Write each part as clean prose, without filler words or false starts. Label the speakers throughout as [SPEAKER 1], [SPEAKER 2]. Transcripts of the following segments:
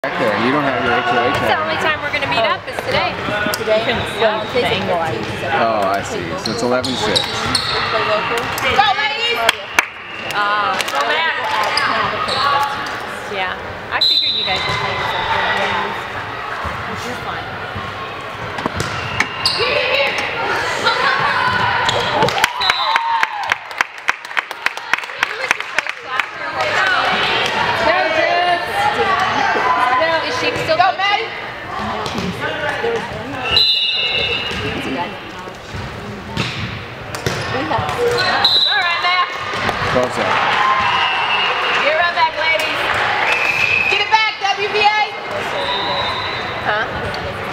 [SPEAKER 1] Back there. You don't have your HOA
[SPEAKER 2] It's the only time we're going to meet up is today.
[SPEAKER 3] Today? Well, today's
[SPEAKER 1] Oh, I see. So it's 11-6.
[SPEAKER 2] Go, ladies! Go back! Yeah. I figured you guys were playing something. Yeah. Which is fun. Still go, Maddie! Alright, Matt.
[SPEAKER 1] Close up.
[SPEAKER 2] Get right back, ladies. Get it back, WVA! Huh?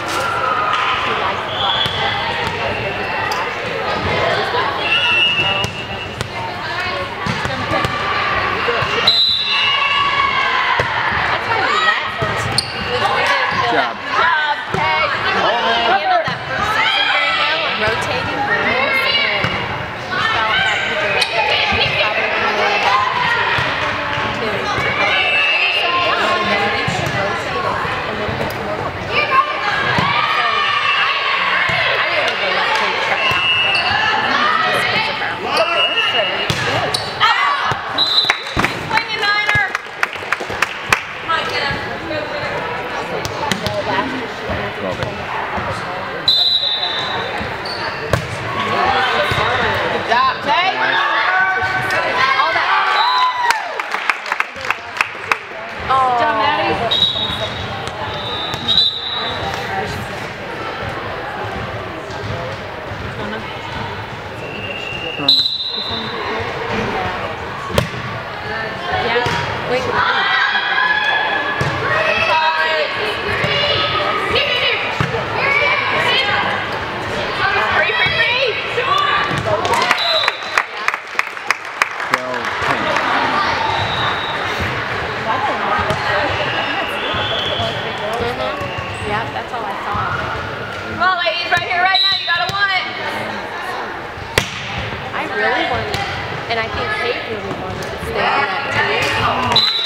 [SPEAKER 2] Yeah, that's all I saw. Come on, ladies, right here, right now. You gotta want it. I really want it, and I think Kate really wants to stay on that too.